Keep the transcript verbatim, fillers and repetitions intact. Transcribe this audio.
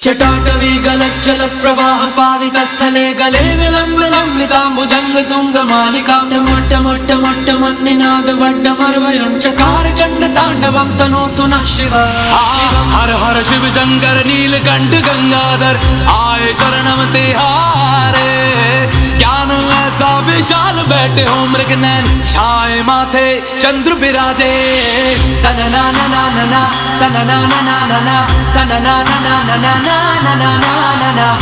जटाटवी गलज्जल प्रवाह पावित स्थले गले विलंब लंबिताम्बुजंग तुंग मालिका मोट्ट मोट्ट मोट्ट मन्निनाद वड्डमर्वयं चकार चंड तांडवं तनोतु नः शिव। हर हर शिव शंकर नीलकंठ गंगाधर आए शरणम तिहारे। ज्ञान ऐसा विशाल बैठे हो मृगनयन छाए माथे चंद्र बिराजे। तनना ना ना ना ना तनना ना ना ना ना तनना ना ना ना ना ना ना ना ना।